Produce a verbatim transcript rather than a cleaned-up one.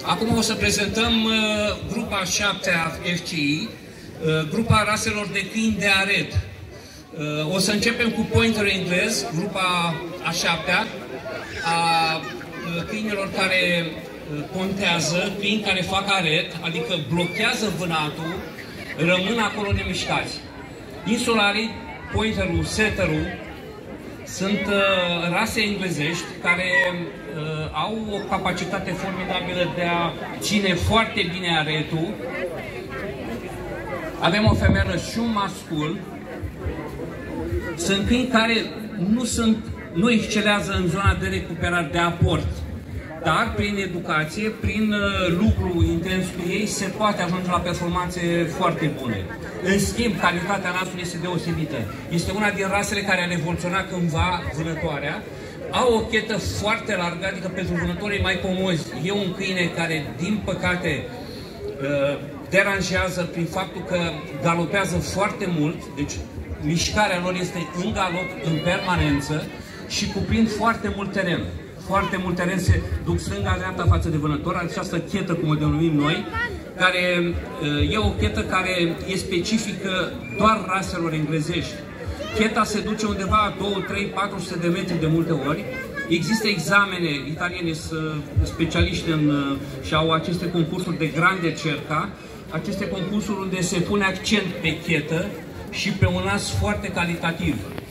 Acum o să prezentăm uh, grupa șaptea F C I, uh, grupa raselor de câini de aret. Uh, o să începem cu pointer englez, grupa a șaptea, a uh, câinilor care uh, pontează, câini care fac aret, adică blochează vânatul, rămân acolo nemișcați. Insularii, pointerul, setterul, sunt uh, rase englezești care uh, au o capacitate formidabilă de a ține foarte bine aretul. Avem o femelă și un mascul. Sunt câini care nu, sunt, nu excelează în zona de recuperare de aport, dar prin educație, prin uh, lucru intens cu ei, se poate ajunge la performanțe foarte bune. În schimb, calitatea noastră este deosebită. Este una din rasele care a evoluționat cândva vânătoarea. Au o chetă foarte largă, adică pentru vânătorii mai comozi. E un câine care, din păcate, uh, deranjează prin faptul că galopează foarte mult, deci mișcarea lor este în galop, în permanență și cuprind foarte mult teren. Foarte mult teren, se duc stânga-dreapta față de vânător, această chetă, cum o denumim noi, care e o chetă care e specifică doar raselor englezești. Cheta se duce undeva două, trei, patru sute de metri de multe ori. Există examene, italienii sunt specialiști în, și au aceste concursuri de grande cerca, aceste concursuri unde se pune accent pe chetă și pe un nas foarte calitativ.